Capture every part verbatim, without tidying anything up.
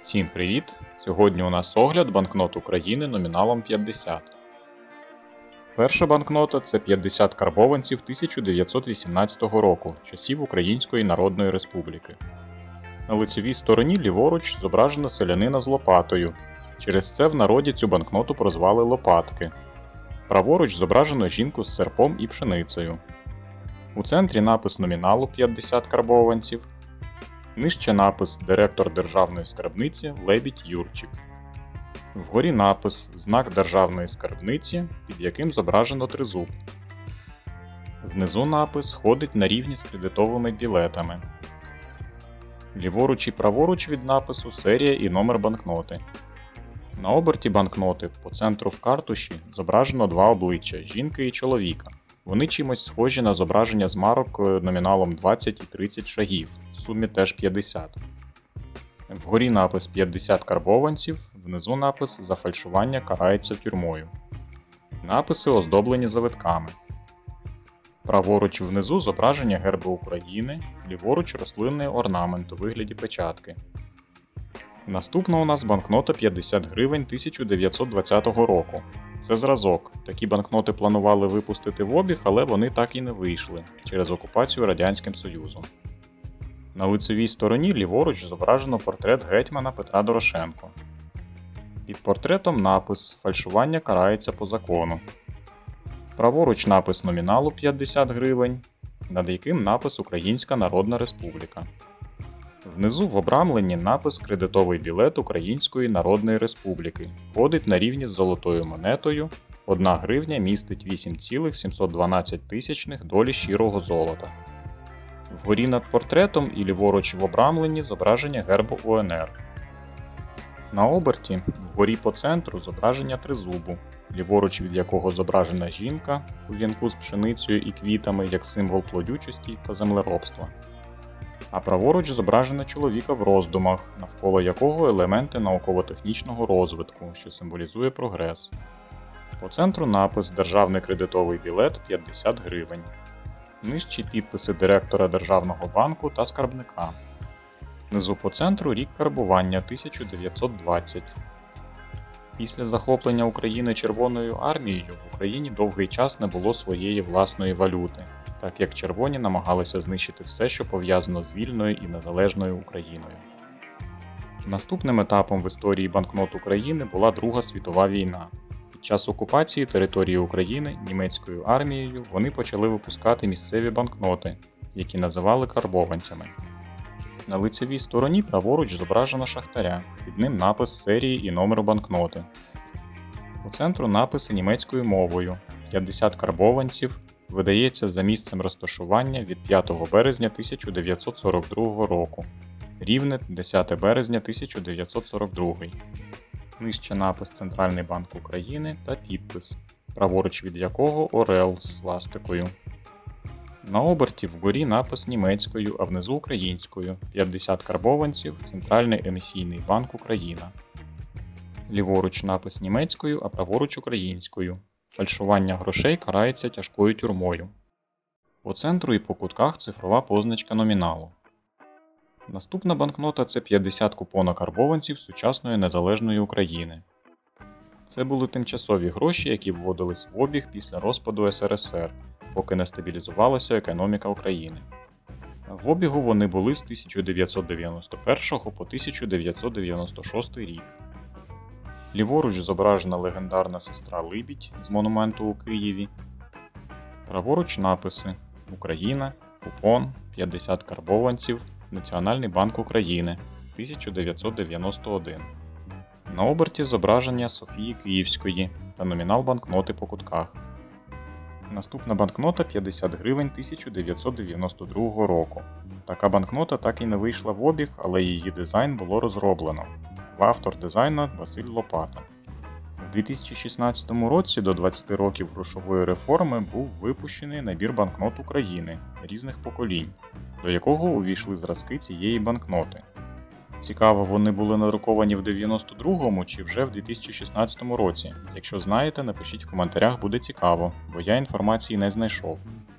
Всім привіт! Сьогодні у нас огляд банкнот України номіналом п'ятдесят. Перша банкнота – це п'ятдесят карбованців тисяча дев'ятсот вісімнадцятого року, часів Української Народної Республіки. На лицевій стороні ліворуч зображено селянина з лопатою. Через це в народі цю банкноту прозвали Лопатки. Праворуч зображено жінку з серпом і пшеницею. У центрі напис номіналу п'ятдесят карбованців. Нижче напис «Директор Державної скарбниці Лебідь Юрчик». Вгорі напис «Знак Державної скарбниці», під яким зображено тризуб. Внизу напис ходить на рівні з кредитовими білетами. Ліворуч і праворуч від напису серія і номер банкноти. На оберті банкноти по центру в картуші зображено два обличчя – жінки і чоловіка. Вони чимось схожі на зображення з марок номіналом двадцять і тридцять шагів, в сумі теж п'ятдесят. Вгорі напис п'ятдесят карбованців, внизу напис «За фальшування карається тюрмою». Написи оздоблені завитками. Праворуч внизу зображення гербу України, ліворуч рослинний орнамент у вигляді печатки. Наступна у нас банкнота п'ятдесят гривень тисяча дев'ятсот двадцятого року. Це зразок. Такі банкноти планували випустити в обіг, але вони так і не вийшли через окупацію Радянським Союзом. На лицевій стороні ліворуч зображено портрет гетьмана Петра Дорошенко. Під портретом напис «Фальшування карається по закону». Праворуч напис номіналу п'ятдесят гривень, над яким напис «Українська Народна Республіка». Внизу в обрамленні напис «Кредитовий білет Української Народної Республіки». Ходить на рівні з золотою монетою. Одна гривня містить вісім цілих сімсот дванадцять тисячних долі щирого золота. Вгорі над портретом і ліворуч в обрамленні зображення гербу У Н Р. На оберті вгорі по центру зображення тризубу, ліворуч від якого зображена жінка у вінку з пшеницею і квітами як символ плодючості та землеробства. А праворуч зображено чоловіка в роздумах, навколо якого елементи науково-технічного розвитку, що символізує прогрес. По центру напис «Державний кредитовий білет п'ятдесят гривень». Нижчі підписи директора Державного банку та скарбника. Внизу по центру рік карбування тисяча дев'ятсот двадцять. Після захоплення України Червоною армією в Україні довгий час не було своєї власної валюти, так як червоні намагалися знищити все, що пов'язано з вільною і незалежною Україною. Наступним етапом в історії банкнот України була Друга світова війна. Під час окупації території України німецькою армією вони почали випускати місцеві банкноти, які називали карбованцями. На лицевій стороні праворуч зображено шахтаря, під ним напис серії і номеру банкноти. По центру написи німецькою мовою «п'ятдесят карбованців», видається за місцем розташування від п'ятого березня тисяча дев'ятсот сорок другого року. Рівне десяте березня тисяча дев'ятсот сорок другий. Нижче напис «Центральний банк України» та підпис, праворуч від якого орел з свастикою. На оберті вгорі напис німецькою, а внизу українською «п'ятдесят карбованців, Центральний емісійний банк Україна». Ліворуч напис німецькою, а праворуч українською. Фальшування грошей карається тяжкою тюрмою. По центру і по кутках цифрова позначка номіналу. Наступна банкнота – це п'ятдесят купонок карбованців сучасної незалежної України. Це були тимчасові гроші, які вводились в обіг після розпаду С Р С Р, поки не стабілізувалася економіка України. В обігу вони були з тисяча дев'ятсот дев'яносто першого по тисяча дев'ятсот дев'яносто шостий рік. Ліворуч зображена легендарна сестра Либідь з монументу у Києві. Праворуч написи «Україна», «Купон», «п'ятдесят карбованців», «Національний банк України», тисяча дев'ятсот дев'яносто один. На оберті зображення Софії Київської та номінал банкноти по кутках. Наступна банкнота п'ятдесят гривень тисяча дев'ятсот дев'яносто другого року. Така банкнота так і не вийшла в обіг, але її дизайн було розроблено. Автор дизайну Василь Лопата. У дві тисячі шістнадцятому році до двадцяти років грошової реформи був випущений набір банкнот України різних поколінь, до якого увійшли зразки цієї банкноти. Цікаво, вони були надруковані в дев'яносто другому чи вже в дві тисячі шістнадцятому році? Якщо знаєте, напишіть в коментарях, буде цікаво, бо я інформації не знайшов.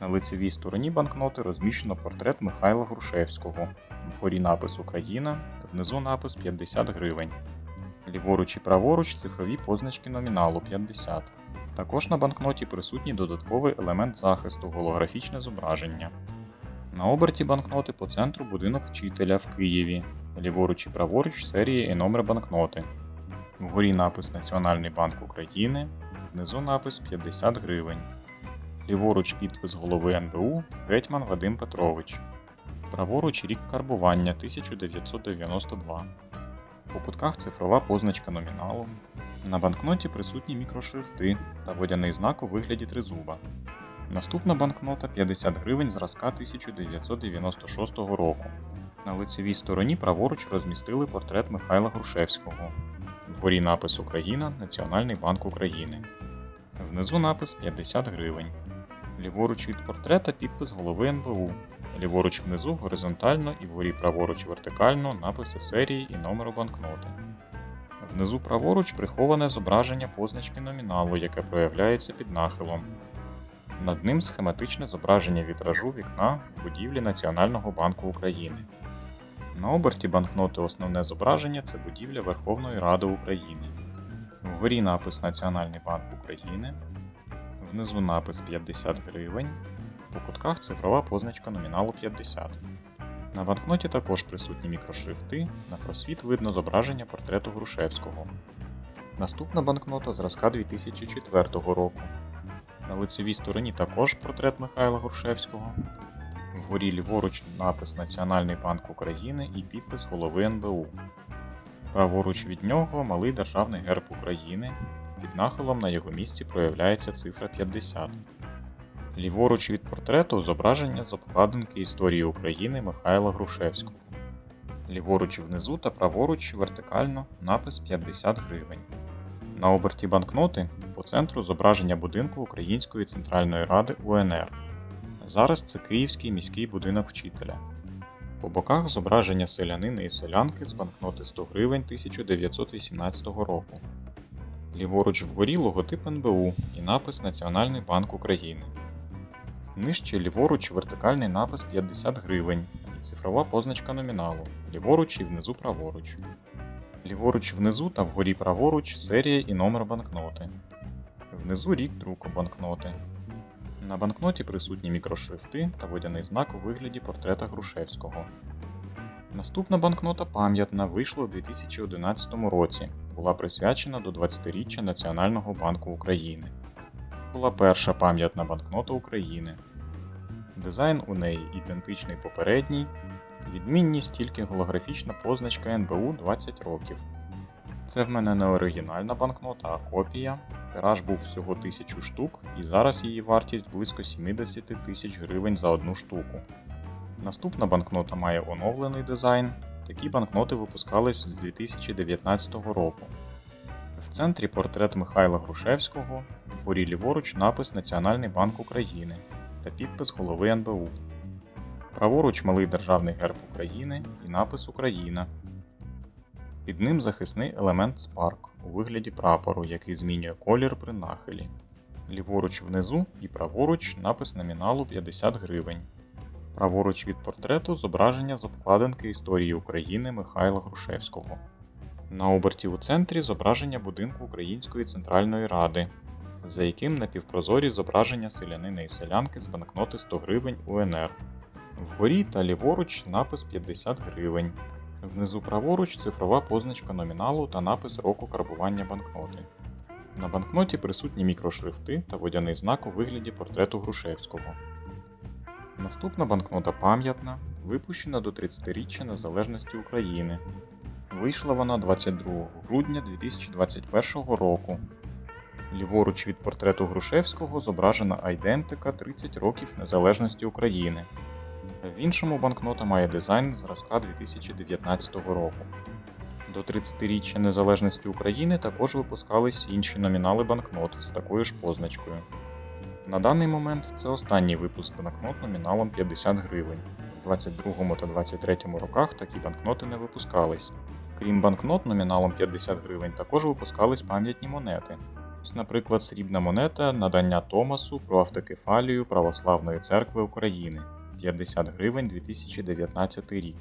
На лицевій стороні банкноти розміщено портрет Михайла Грушевського. Вгорі напис «Україна», внизу напис «п'ятдесят гривень». Ліворуч і праворуч цифрові позначки номіналу п'ятдесят. Також на банкноті присутній додатковий елемент захисту – голографічне зображення. На оберті банкноти по центру будинок вчителя в Києві. Ліворуч і праворуч серія і номер банкноти. Вгорі напис «Національний банк України», внизу напис «п'ятдесят гривень». Ліворуч підпис голови ен бе у Гетьман Вадим Петрович. Праворуч рік карбування тисяча дев'ятсот дев'яносто два. По кутках цифрова позначка номіналу. На банкноті присутні мікрошрифти та водяний знак у вигляді тризуба. Наступна банкнота п'ятдесят гривень зразка тисяча дев'ятсот дев'яносто шостого року. На лицевій стороні праворуч розмістили портрет Михайла Грушевського. Вгорі напис «Україна», Національний банк України. Внизу напис п'ятдесят гривень. Ліворуч від портрета підпис голови ен бе у. Ліворуч внизу горизонтально і вгорі праворуч вертикально написи серії і номеру банкноти. Внизу праворуч приховане зображення позначки номіналу, яке проявляється під нахилом. Над ним схематичне зображення вітражу вікна в будівлі Національного банку України. На оберті банкноти основне зображення – це будівля Верховної Ради України. Вгорі напис «Національний банк України», внизу напис «п'ятдесят гривень», по кутках цифрова позначка номіналу п'ятдесят. На банкноті також присутні мікрошрифти, на просвіт видно зображення портрету Грушевського. Наступна банкнота зразка дві тисячі четвертого року. На лицевій стороні також портрет Михайла Грушевського. Вгорі ліворуч напис «Національний банк України» і підпис голови ен бе у. Праворуч від нього малий державний герб України. Під нахилом на його місці проявляється цифра п'ятдесят. Ліворуч від портрету зображення з обкладинки історії України Михайла Грушевського. Ліворуч внизу та праворуч вертикально напис п'ятдесят гривень. На оберті банкноти по центру зображення будинку Української Центральної Ради у ен ер. Зараз це Київський міський будинок вчителя. По боках зображення селянина і селянки з банкноти сто гривень тисяча дев'ятсот вісімнадцятого року. Ліворуч вгорі логотип ен бе у і напис «Національний банк України». Нижче ліворуч вертикальний напис п'ятдесят гривень і цифрова позначка номіналу, ліворуч і внизу праворуч. Ліворуч внизу та вгорі праворуч серія і номер банкноти. Внизу рік друку банкноти. На банкноті присутні мікрошрифти та водяний знак у вигляді портрета Грушевського. Наступна банкнота пам'ятна вийшла у дві тисячі одинадцятому році, була присвячена до двадцятиріччя Національного банку України. Була перша пам'ятна банкнота України. Дизайн у неї ідентичний попередній, відмінність тільки голографічна позначка ен бе у двадцять років. Це в мене не оригінальна банкнота, а копія. Тираж був всього тисячу штук і зараз її вартість близько сімдесят тисяч гривень за одну штуку. Наступна банкнота має оновлений дизайн. Такі банкноти випускались з дві тисячі дев'ятнадцятого року. В центрі портрет Михайла Грушевського, вгорі ліворуч напис «Національний банк України» та підпис голови ен бе у. Праворуч малий державний герб України і напис «Україна». Під ним захисний елемент спарк у вигляді прапору, який змінює колір при нахилі. Ліворуч внизу і праворуч напис номіналу п'ятдесят гривень. Праворуч від портрету зображення з обкладинки історії України Михайла Грушевського. На оберті у центрі зображення будинку Української Центральної Ради, за яким напівпрозорі зображення селянина і селянки з банкноти сто гривень у ен ер. Вгорі та ліворуч напис п'ятдесят гривень. Внизу праворуч цифрова позначка номіналу та напис року карбування банкноти. На банкноті присутні мікрошрифти та водяний знак у вигляді портрету Грушевського. Наступна банкнота пам'ятна, випущена до тридцятиріччя Незалежності України. Вийшла вона двадцять другого грудня дві тисячі двадцять першого року. Ліворуч від портрету Грушевського зображена айдентика тридцять років Незалежності України. В іншому банкнота має дизайн зразка дві тисячі дев'ятнадцятого року. До тридцятиріччя Незалежності України також випускались інші номінали банкнот з такою ж позначкою. На даний момент це останній випуск банкнот номіналом п'ятдесят гривень. У двадцять другому та двадцять третьому роках такі банкноти не випускались. Крім банкнот номіналом п'ятдесят гривень, також випускались пам'ятні монети. Ось, наприклад, срібна монета надання Томасу про автокефалію Православної церкви України. п'ятдесят гривень, дві тисячі дев'ятнадцятий рік.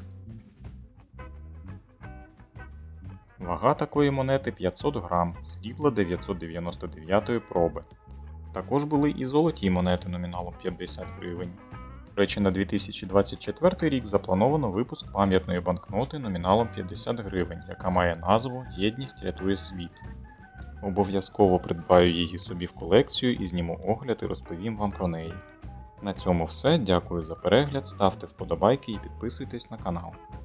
Вага такої монети п'ятсот грам, срібла дев'ятсот дев'яносто дев'ятої проби. Також були і золоті монети номіналом п'ятдесят гривень. До речі, на дві тисячі двадцять четвертий рік заплановано випуск пам'ятної банкноти номіналом п'ятдесят гривень, яка має назву «Єдність рятує світ». Обов'язково придбаю її собі в колекцію і зніму огляд і розповім вам про неї. На цьому все, дякую за перегляд, ставте вподобайки і підписуйтесь на канал.